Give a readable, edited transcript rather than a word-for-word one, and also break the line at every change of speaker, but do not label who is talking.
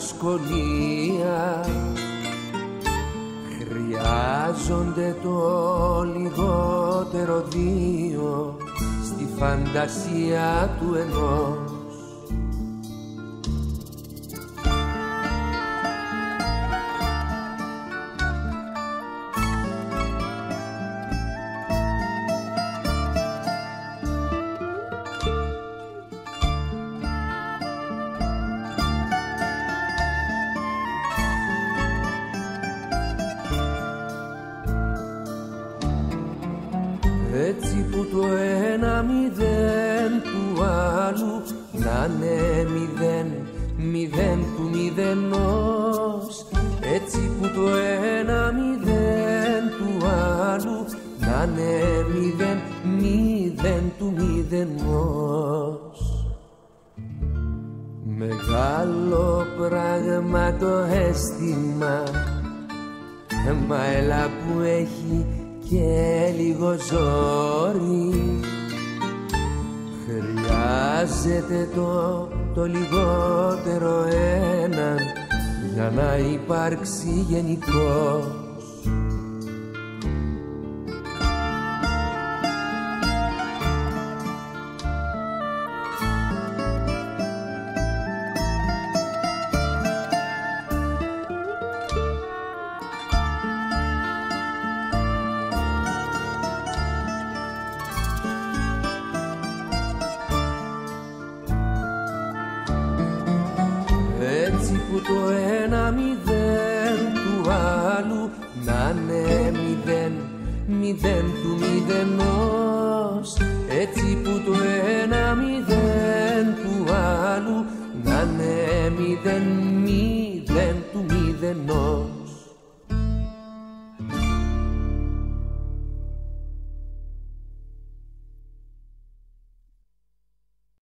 δυσκολία. Χρειάζονται το λιγότερο δύο στη φαντασία του ενός. Έτσι που το ένα μηδέν του άλλου να είναι μηδέν, μηδέν του μηδενός. Έτσι που το ένα μηδέν του άλλου να είναι μηδέν, μηδέν του μηδενός. Μεγάλο πράγμα το αίσθημα, μα έλα που έχει και λίγο ζόρι. Χρειάζεται το λιγότερο έναν για να υπάρξει γενικός. Έτσι που το ένα μηδέν του άλλου να είναι μηδέν, μηδέν του μηδενός. Έτσι που το ένα μηδέν του άλλου να είναι μηδέν, μηδέν